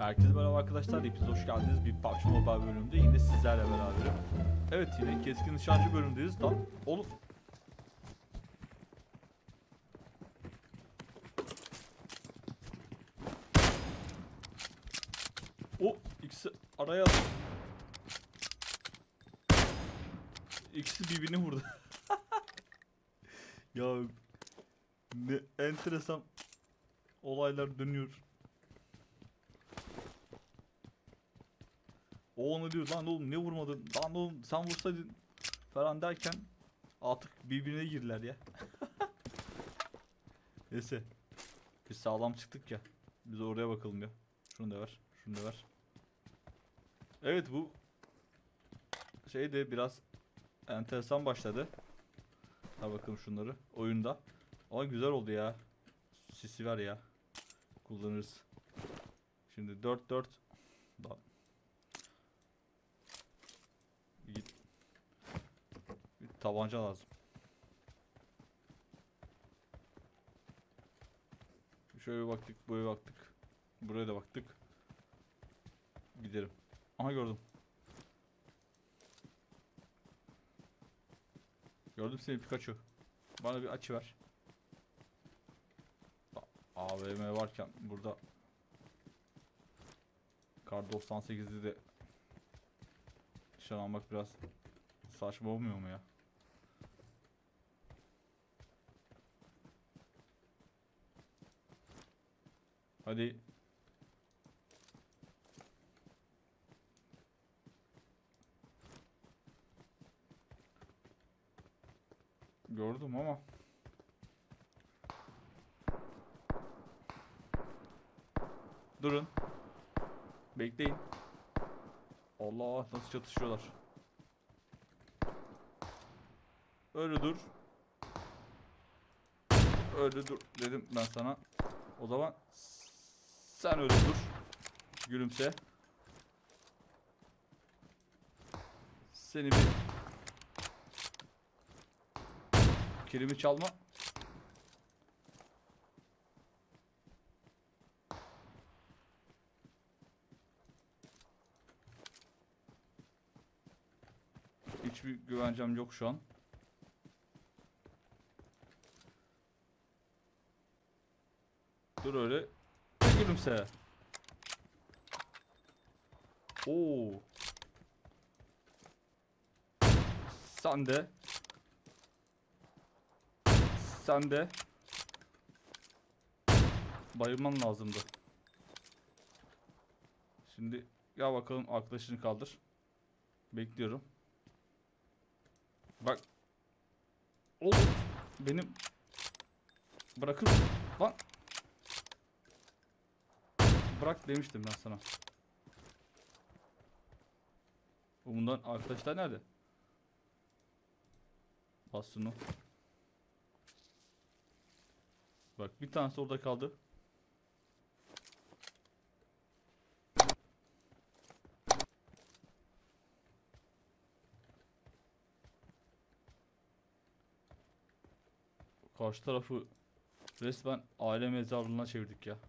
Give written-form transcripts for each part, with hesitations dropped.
Herkese merhaba arkadaşlar, hepiniz hoş geldiniz. Bir PUBG Mobile bölümünde yine sizlerle beraberim. Evet, yine keskin nişancı bölümündeyiz. Lan oğlum. O ikisi araya ikisi birbirini vurdu. Ya ne enteresan olaylar dönüyor. O onu diyor, lan oğlum ne vurmadın, lan oğlum sen vursaydın falan derken artık birbirine girdiler ya. Neyse, biz sağlam çıktık ya. Biz oraya bakalım ya. Şunu da ver, şunu da ver. Evet, bu şey de biraz enteresan başladı. Ha bakalım şunları oyunda. Ama güzel oldu ya. Sisi var ya. Kullanırız. Şimdi 4-4 da git. Bir tabanca lazım. Şöyle baktık, buraya baktık. Buraya da baktık. Gidelim. Aha gördüm. Gördüm seni Pikachu. Bana bir açı ver. AVM varken burada Kar 98'i de nişan almak biraz saçma olmuyor mu ya? Hadi. Gördüm ama durun. Bekleyin. Allah, nasıl çatışıyorlar. Öyle dur. Öyle dur dedim ben sana. O zaman sen öyle dur. Gülümse. Seni bir kilimi çalma. Hiçbir güvencem yok şu an. Dur öyle. Gülümse. Oo. Sen de. Sen de. Bayılman lazımdı. Şimdi ya bakalım, arkadaşını kaldır. Bekliyorum. Bak. Oğlum. Benim. Bırakır. Lan. Bırak demiştim ben sana. Bundan arkadaşlar nerede? Bas şunu. Bak, bir tanesi orada kaldı. Karşı tarafı resmen aile mezarlığına çevirdik ya.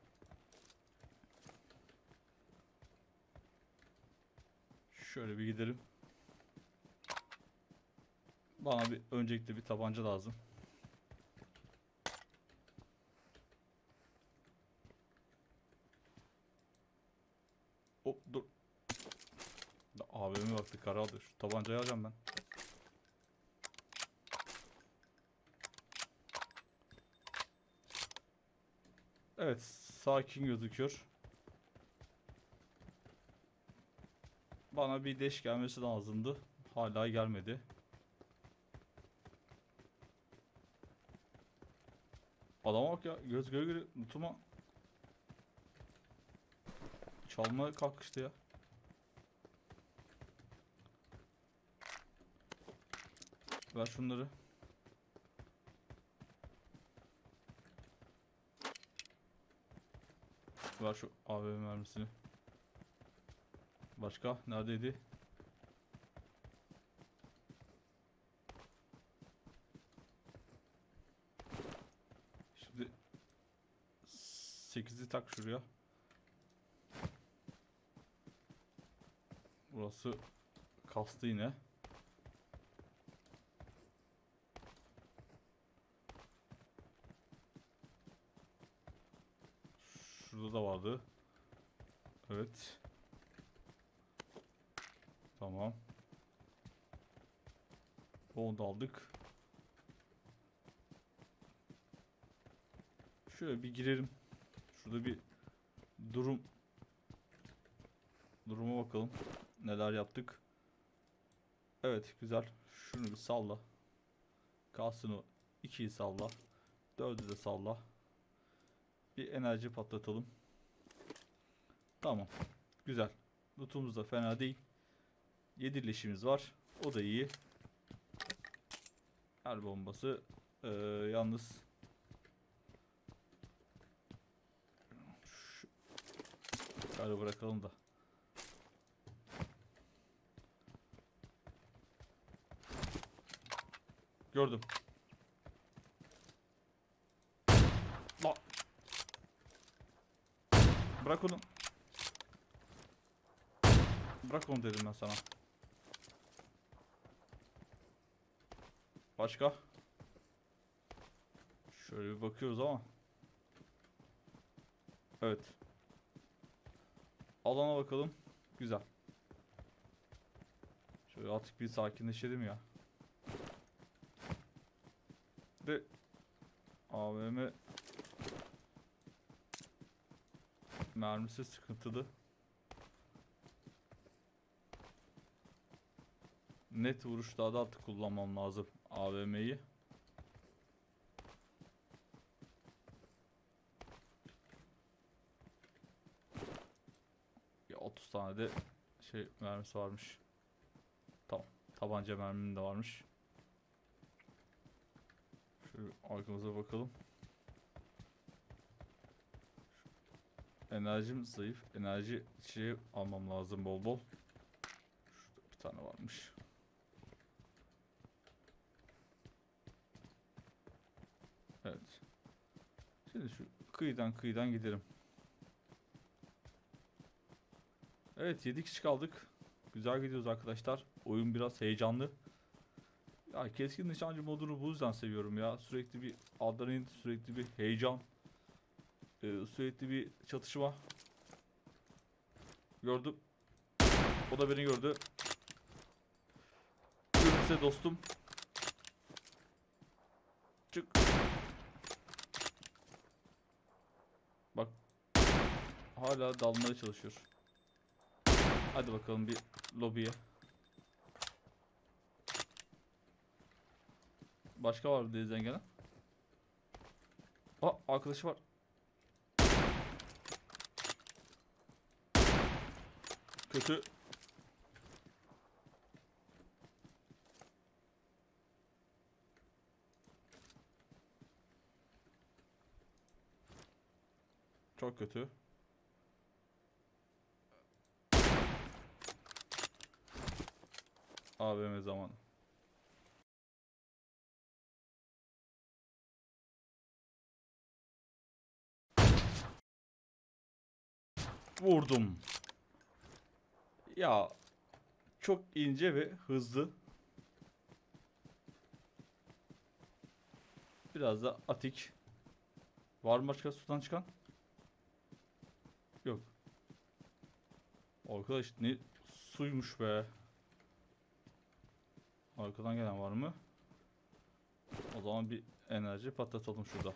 Şöyle bir gidelim. Bana bir öncelikle bir tabanca lazım. Hop dur. AVM'e baktık, kara aldı. Şu tabancayı alacağım ben. Evet, sakin gözüküyor. Bana bir deş gelmesi lazımdı. Hala gelmedi. Adama bak ya, göz göre göre nutuma çalmaya kalkıştı ya. Ver şunları. Ver şu AVM mermisini. Başka neredeydi? Şimdi 8'i tak şuraya. Burası kastı yine. Şurada da vardı. Evet. Tamam. Onu da aldık. Şöyle bir girelim. Şurada bir duruma bakalım. Neler yaptık. Evet, güzel. Şunu bir salla. Kalsın o. 2'yi salla. 4'ü de salla. Bir enerji patlatalım. Tamam. Güzel. Lootumuz da fena değil. 7 leşimiz var. O da iyi. Her bombası. Yalnız şu karı bırakalım da. Gördüm. La. Bırak onu. Bırak onu dedim ben sana. Başka? Şöyle bir bakıyoruz ama. Evet. Alana bakalım. Güzel. Şöyle artık bir sakinleşelim ya. De AVM mermisi sıkıntılı. Net vuruşlarda artık kullanmam lazım AVM'yi. Ya 30 tane de şey mermisi varmış. Tamam. Tabanca mermim de varmış. Şöyle arkamıza bakalım. Enerjim zayıf. Enerji şey almam lazım bol bol. Şurada bir tane varmış. Evet. Şimdi şu kıyıdan gidelim. Evet, 7 kişi kaldık. Güzel gidiyoruz arkadaşlar. Oyun biraz heyecanlı. Ya keskin nişancı modunu bu yüzden seviyorum ya. Sürekli bir adrenalin, sürekli bir heyecan, sürekli bir çatışma. Gördüm. O da beni gördü. Gülümse dostum. Çık. Bak. Hala dalmaya çalışıyor. Hadi bakalım bir lobiye. Başka var mı denizden gelen? Aa, arkadaşı var. Kötü. Çok kötü. AVM zamanı. Vurdum. Ya çok ince ve hızlı. Biraz da atik. Var mı başka sudan çıkan? Yok. Arkadaş ne suymuş be. Arkadan gelen var mı? O zaman bir enerji patlatalım şurada.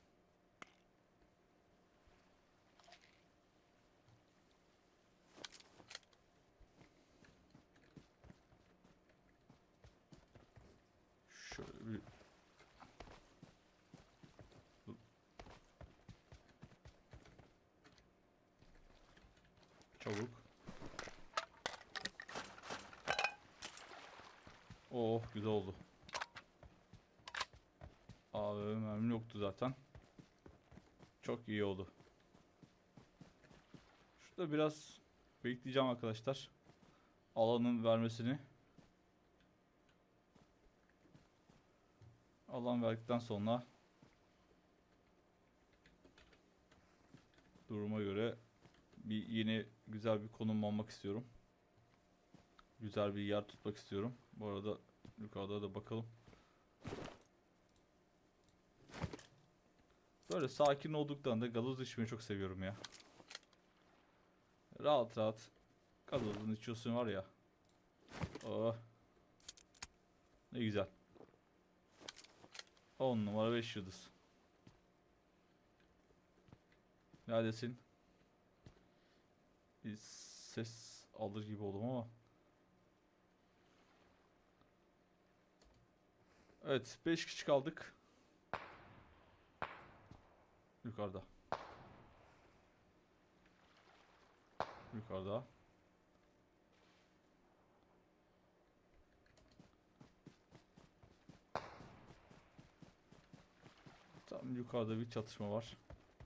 Şöyle bir çabuk. Oh, güzel oldu. AVM mermim yoktu zaten. Çok iyi oldu. Şurada biraz bekleyeceğim arkadaşlar. Alanın vermesini. Alan verdikten sonra duruma göre bir yeni güzel bir konum almak istiyorum. Güzel bir yer tutmak istiyorum. Bu arada yukarıda da bakalım. Böyle sakin olduklarında gazoz içmeyi çok seviyorum ya. Rahat rahat gazozunu içiyorsun var ya. Oh. Ne güzel. 10 numara 5 yıldız. Neredesin? Bir ses alır gibi oldum ama. Evet, 5 kişi kaldık. Yukarıda. Yukarıda. Tam yukarıda bir çatışma var.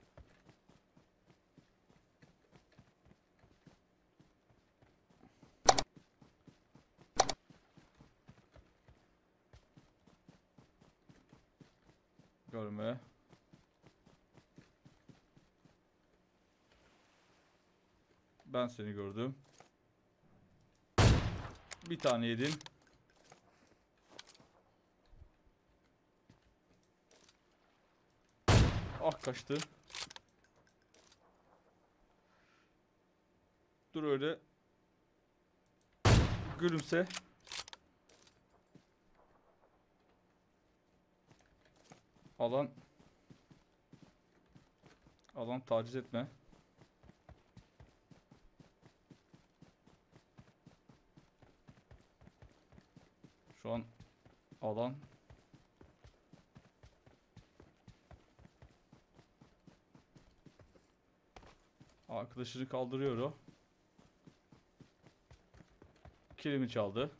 Görme. Ben seni gördüm. Bir tane yedin. Ah, kaçtı. Dur öyle. Gülümse. Alan taciz etme. Şu an alan arkadaşını kaldırıyor o. Kilimi çaldı.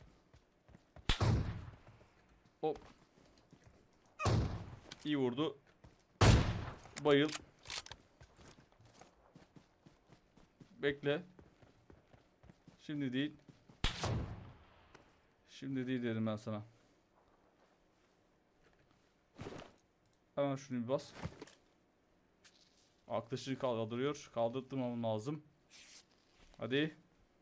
Hop. İyi vurdu. Bayıl. Bekle. Şimdi değil. Şimdi değil dedim ben sana. Hemen şunu bir bas. Arkadaşını kaldırıyor. Kaldırtmam lazım. Hadi.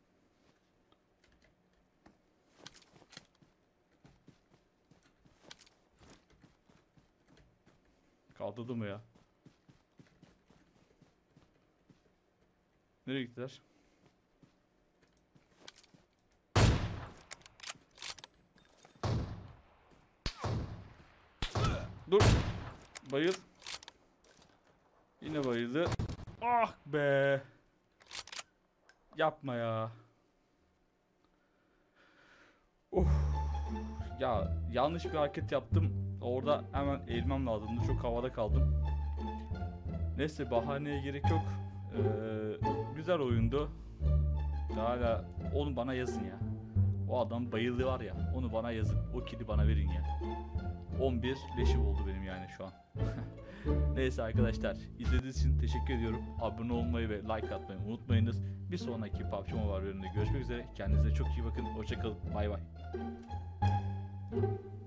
Kaldırdı mı ya? Nereye gittiler? Dur. Bayıl. Yine bayıldı. Ah be. Yapma ya. Ya yanlış bir hareket yaptım. Orada hemen eğilmem lazımdı. Çok havada kaldım. Neyse, bahaneye gerek yok. Güzel oyundu. Hala onu bana yazın ya. O adam bayıldı var ya. Onu bana yazın. O kili bana verin ya. 11 leşim oldu benim yani şu an. Neyse arkadaşlar, izlediğiniz için teşekkür ediyorum. Abone olmayı ve like atmayı unutmayınız. Bir sonraki PUBG Mobile bölümünde görüşmek üzere. Kendinize çok iyi bakın. Hoşça kalın. Bay bay.